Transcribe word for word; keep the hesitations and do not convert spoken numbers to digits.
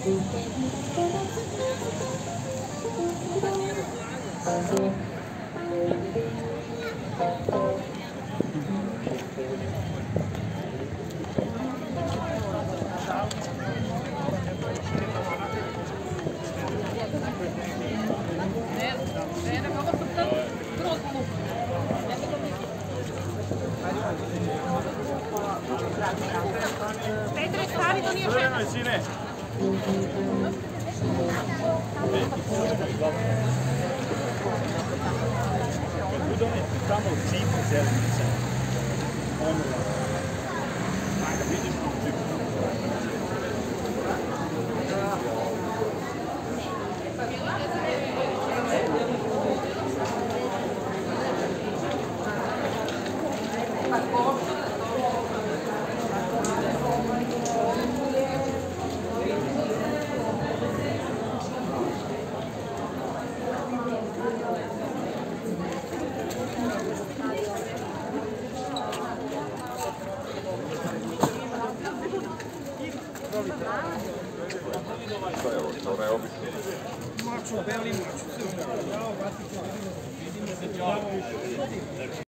Petre, stavi to nije žena. Sine. Kad budu oni tamo u cipu zelenice, ono, a ga vidiš u cipu. Šta je ovo, to je obično? Maču, beli maču, sve.